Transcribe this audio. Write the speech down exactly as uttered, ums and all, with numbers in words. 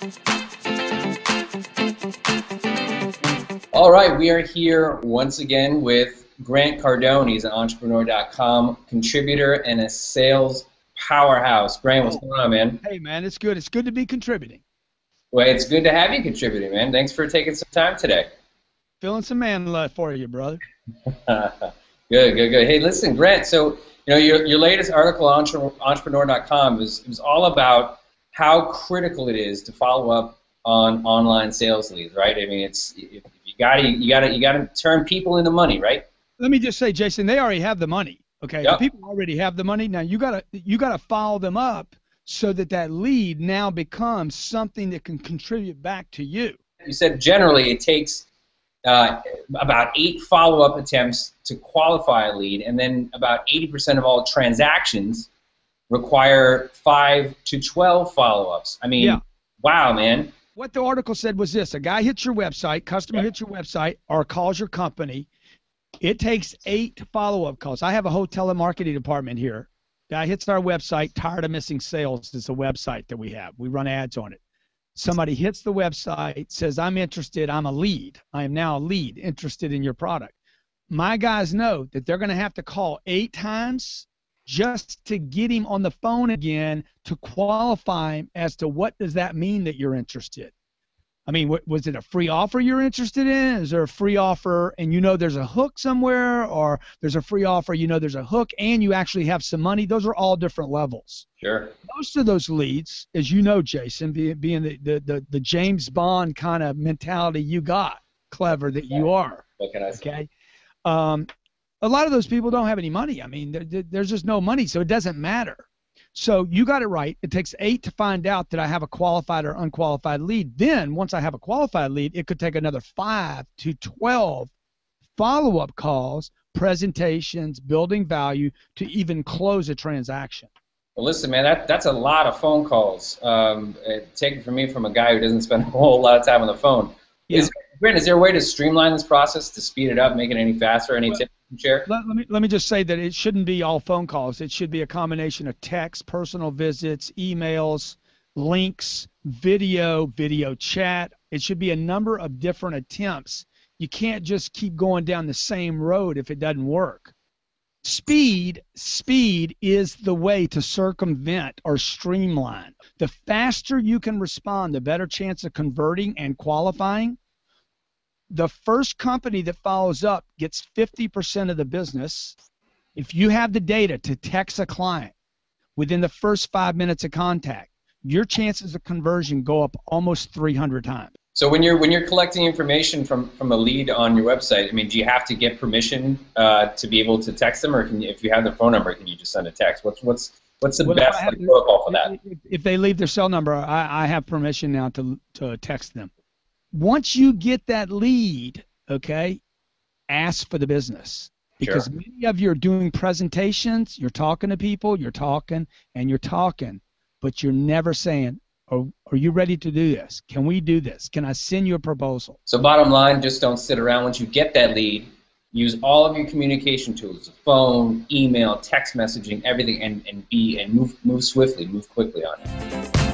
All right, we are here once again with Grant Cardone. He's an entrepreneur dot com contributor and a sales powerhouse. Grant, what's going on, man? Hey, man, it's good. It's good to be contributing. Well, it's good to have you contributing, man. Thanks for taking some time today. Feeling some man love for you, brother. Good, good, good. Hey, listen, Grant, so you know your, your latest article on entrepreneur dot com was, was all about how critical it is to follow up on online sales leads, right? I mean, it's you got to you got to you got to turn people into money, right? Let me just say, Jason, they already have the money. Okay, yep. The people already have the money. Now you gotta you gotta follow them up so that that lead now becomes something that can contribute back to you. You said generally it takes uh, about eight follow-up attempts to qualify a lead, and then about eighty percent of all transactions require five to twelve follow-ups. I mean, yeah. Wow, man. What the article said was this: a guy hits your website, customer hits your website, or calls your company. It takes eight follow-up calls. I have a hotel and marketing department here. Guy hits our website, tired of missing sales. It's a website that we have. We run ads on it. Somebody hits the website, says, I'm interested. I'm a lead. I am now a lead interested in your product. My guys know that they're going to have to call eight times just to get him on the phone again to qualify him as to what does that mean that you're interested. I mean, what, was it a free offer you're interested in? Is there a free offer and you know there's a hook somewhere, or there's a free offer, you know there's a hook and you actually have some money? Those are all different levels. Sure. Most of those leads, as you know, Jason, being, being the, the, the, the James Bond kind of mentality you got, clever that you are. What can I say? Okay. Um, a lot of those people don't have any money. I mean, there, there's just no money, so it doesn't matter. So you got it right. It takes eight to find out that I have a qualified or unqualified lead. Then once I have a qualified lead, it could take another five to twelve follow-up calls, presentations, building value to even close a transaction. Well, listen, man, that, that's a lot of phone calls. Um, take it from me from a guy who doesn't spend a whole lot of time on the phone. Yeah. Is, Grant, is there a way to streamline this process, to speed it up, make it any faster? Any well, tips you can share? Let, let, me, let me just say that it shouldn't be all phone calls. It should be a combination of text, personal visits, emails, links, video, video chat. It should be a number of different attempts. You can't just keep going down the same road if it doesn't work. Speed, speed is the way to circumvent or streamline. The faster you can respond, the better chance of converting and qualifying. The first company that follows up gets fifty percent of the business. If you have the data to text a client within the first five minutes of contact, your chances of conversion go up almost three hundred times. So when you're when you're collecting information from, from a lead on your website, I mean, do you have to get permission uh, to be able to text them, or can you, if you have their phone number, can you just send a text? What's what's what's the well, best like, protocol for that? If, if they leave their cell number, I, I have permission now to to text them. Once you get that lead, okay, ask for the business. Because sure. Many of you are doing presentations, you're talking to people, you're talking, and you're talking, but you're never saying, oh, are you ready to do this? Can we do this? Can I send you a proposal? So bottom line, just don't sit around. Once you get that lead, use all of your communication tools, phone, email, text messaging, everything, and, and be and move move swiftly, move quickly on it.